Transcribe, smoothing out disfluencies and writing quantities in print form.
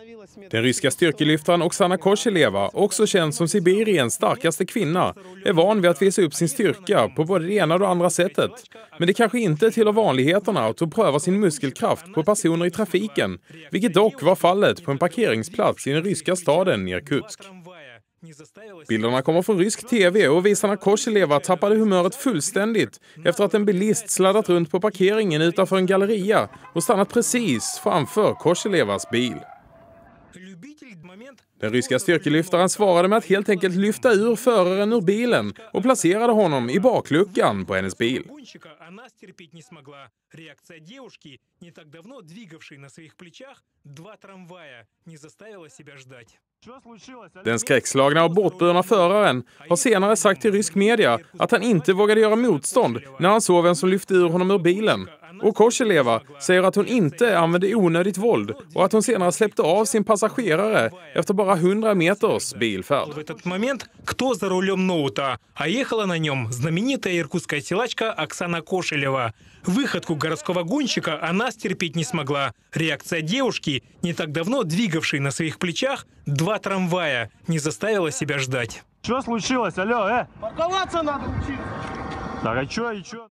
Den ryska styrkelyftaren Oksana Kosheleva, också känd som Sibiriens starkaste kvinna, är van vid att visa upp sin styrka på både det ena och det andra sättet. Men det kanske inte tillhör vanligheterna att hon prövar sin muskelkraft på personer i trafiken, vilket dock var fallet på en parkeringsplats i den ryska staden Irkutsk. Bilderna kommer från rysk tv och visar när Kosheleva tappade humöret fullständigt efter att en bilist sladdat runt på parkeringen utanför en galleria och stannat precis framför Koshelevas bil. Den ryska styrkelyftaren svarade med att helt enkelt lyfta ur föraren ur bilen och placerade honom i bakluckan på hennes bil. Den skräckslagna och bortburna föraren har senare sagt till rysk media att han inte vågade göra motstånd när han såg vem som lyfte ur honom ur bilen. Och Kosheleva säger att hon inte använde onödigt våld och att hon senare släppte av sin passagerare efter bara 100 meters bilfärd. В этот момент кто за рулем ноута, а ехала на нем знаменитая иркутская силачка Оксана Кошелева. Выходку городского гонщика она стерпеть не смогла. Реакция девушки, не так давно двигавшей на своих плечах 2 трамвая, не заставила себя ждать. Что случилось? Алло, Парковаться надо учиться. Так, а что?